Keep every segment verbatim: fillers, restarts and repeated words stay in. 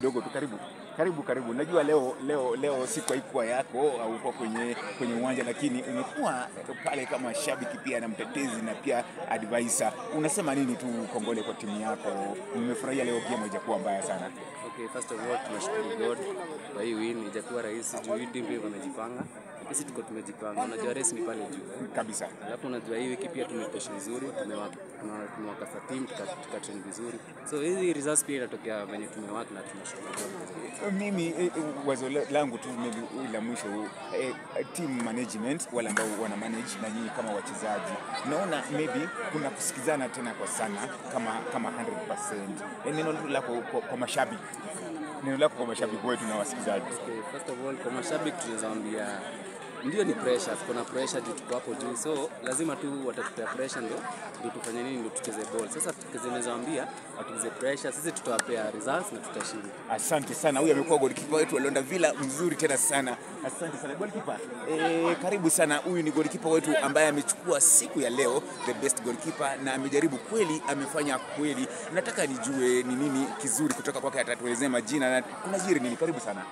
kidogo tu, karibu. Karibu karibu. Najua leo leo leo siku haikuwa yako au uko kwenye kwenye uwanja, lakini umekuwa pale kama shabiki pia na mtetezi na pia advisor. Unasema nini tu kongole kwa timu yako? Nimefurahia leo game haijakuwa mbaya sana. Okay, first of all tunashukuru God kwa hii win. Haijakuwa rahisi juu hii timu pia wamejipanga. Sisi tuko tumejipanga. Unajua race ni pale juu Kabisa. Alafu unajua hii wiki pia tumepush vizuri, tumewaka tumewaka team tuka train vizuri. So hizi results pia inatokea venye tumewaka na tunashukuru. Mimi eh, wazo langu tu la mwisho, eh, team management wale ambao wana manage na nyinyi kama wachezaji, naona maybe kuna kusikizana tena kwa sana kama kama one hundred percent. E, neno lako kwa, kwa mashabiki neno lako kwa mashabiki wetu na wasikilizaji. Okay, first of all kwa mashabiki tunawaambia ndio ni pressure, kuna pressure juu tuko hapo juu, so lazima tu watatupea pressure ndio ndio tufanye nini, ndio tucheze ball. Sasa tukizenezaambia atucheze pressure, sisi tutawapea results na tutashinda. Asante sana. Huyu amekuwa goalkeeper wetu wa Luanda Villa, mzuri tena sana. Asante sana goalkeeper. Eh, karibu sana. Huyu ni goalkeeper wetu ambaye amechukua siku ya leo the best goalkeeper na amejaribu kweli, amefanya kweli. Nataka nijue ni nini kizuri kutoka kwake, atatuelezea majina na kuna jiri nini. Karibu sana.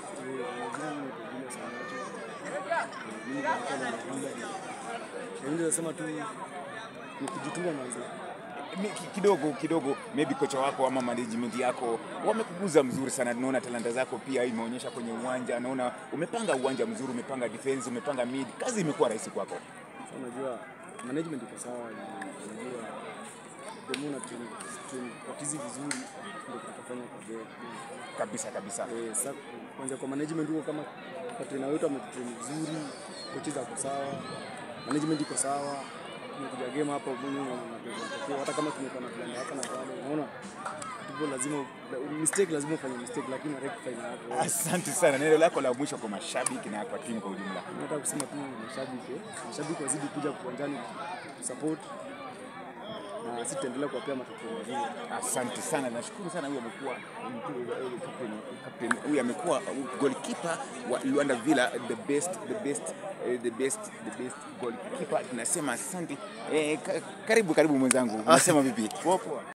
Ndio nasema tu ni kujituma mwanzo. Kidogo kidogo maybe kocha wako ama management yako wamekuguza mzuri sana. Naona talanta zako pia imeonyesha kwenye uwanja. Naona umepanga uwanja mzuri, umepanga defense, umepanga mid. Kazi imekuwa rahisi kwako. Sasa unajua management iko sawa, unajua demona team team wakizi vizuri ndio tutafanya kazi kabisa kabisa. Eh, sasa kwanza kwa management huko kama trainer wetu ametrain vizuri, coaches wako sawa, management iko sawa. Tumekuja game hapa mwenyewe na hata kama tumekuwa na plan hapa na pale, unaona tupo lazima mistake, lazima ufanye mistake lakini rectify na hapo. Asante sana. Neno lako la mwisho kwa mashabiki na kwa timu kwa ujumla. Nataka kusema tu mashabiki, mashabiki wazidi kuja uwanjani support na sisi tuendelee kuwapea matokeo mazuri. Asante sana. Nashukuru sana. Huyu amekuwa captain, huyu amekuwa goalkeeper wa Luanda Villa, the best the best the best the best goalkeeper. Tunasema asante. Eh, karibu karibu mwenzangu. Unasema vipi? Poa poa.